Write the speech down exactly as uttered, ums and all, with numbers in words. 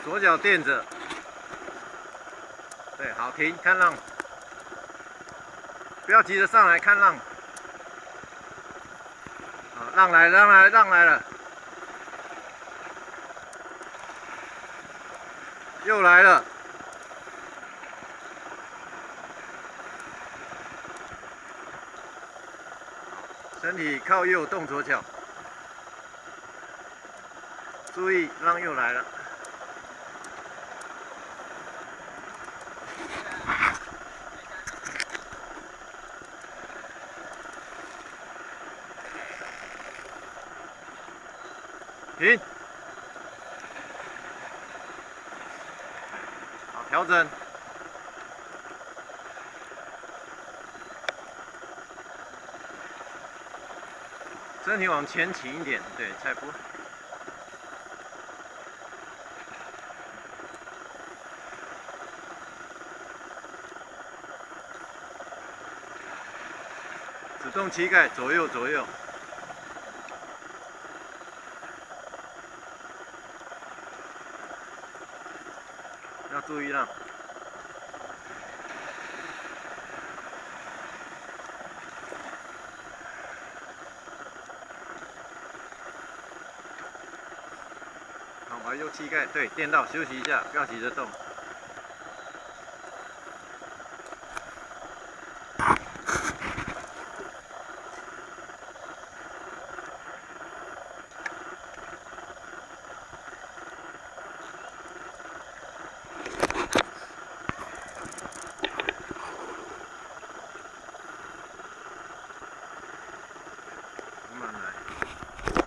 左脚垫着，对，好停，看浪，不要急着上来看浪。好，浪来，浪来，浪来了，又来了。 身体靠右，动左脚。注意，浪又来了。停。好，调整。 身体往前倾一点，对，才不。只动膝盖，左右左右。要注意浪。 好，把右膝盖对垫到，休息一下，不要急着动。